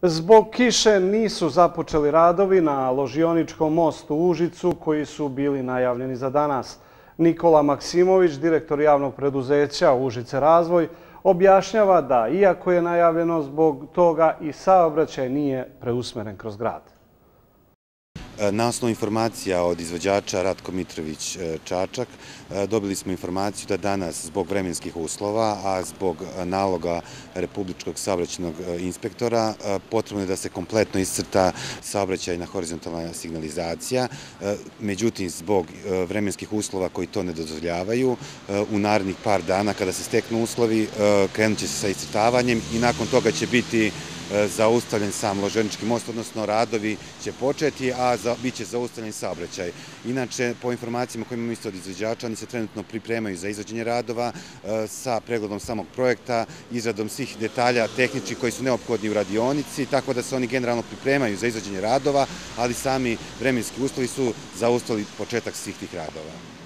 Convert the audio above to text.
Zbog kiše nisu započeli radovi na Ložioničkom mostu u Užicu koji su bili najavljeni za danas. Nikola Maksimović, direktor javnog preduzeća Užice Razvoj, objašnjava da, iako je najavljeno zbog toga, i saobraćaj nije preusmeren kroz grad. Na osnovu informacija od izvođača Ratko Mitrović Čačak dobili smo informaciju da danas zbog vremenskih uslova, a zbog naloga Republičkog saobraćajnog inspektora potrebno je da se kompletno iscrta saobraćajna horizontalna signalizacija. Međutim, zbog vremenskih uslova koji to ne dozvoljavaju, u narednih par dana kada se steknu uslovi krenut će se sa iscrtavanjem i nakon toga će biti zaustavljen sam Ložionički most, odnosno radovi će početi, a bit će zaustavljen saobraćaj. Inače, po informacijama koje imamo isto od izvođača, oni se trenutno pripremaju za izvođenje radova sa pregledom samog projekta, izradom svih detalja tehničkih koji su neophodni u radionici, tako da se oni generalno pripremaju za izvođenje radova, ali sami vremenski uslovi su zaustavili početak svih tih radova.